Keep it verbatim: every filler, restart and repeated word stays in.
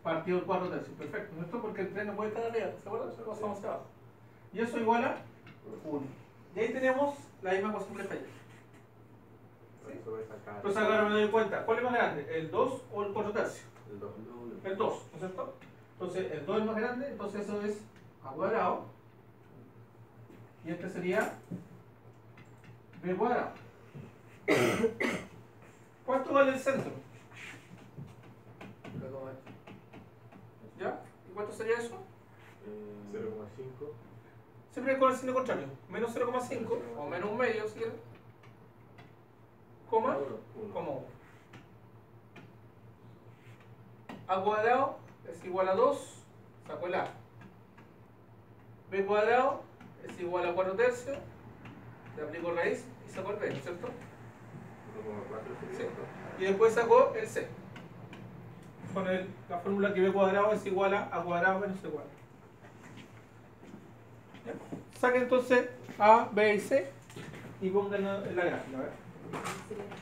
partido por cuatro tercios. Perfecto, ¿no? Esto porque el tres no puede estar arriba, ¿se acuerdan? Eso lo pasamos hacia abajo. Y eso igual a uno. Y ahí tenemos la misma ecuación que está allá. ¿Sí? Entonces ahora me doy cuenta, ¿cuál es más grande? ¿El dos o el cuatro tercios? El dos. El dos, ¿no es cierto? Entonces el dos es más grande, entonces eso es a cuadrado. Y este sería b cuadrado. ¿Cuánto vale el centro? ¿Ya? ¿Y cuánto sería eso? cero coma cinco. Siempre con el signo contrario. Menos cero coma cinco o menos un medio, si quieren. Coma uno. A cuadrado es igual a dos, saco el A. B cuadrado es igual a cuatro tercios, le aplico raíz y saco el B, ¿no es cierto? uno coma cuatro. Sí. Y después saco el C. Con el, la fórmula que B cuadrado es igual a A cuadrado menos C cuadrado. Saquen entonces A, B y C y pónganlo en la gráfica. A ver.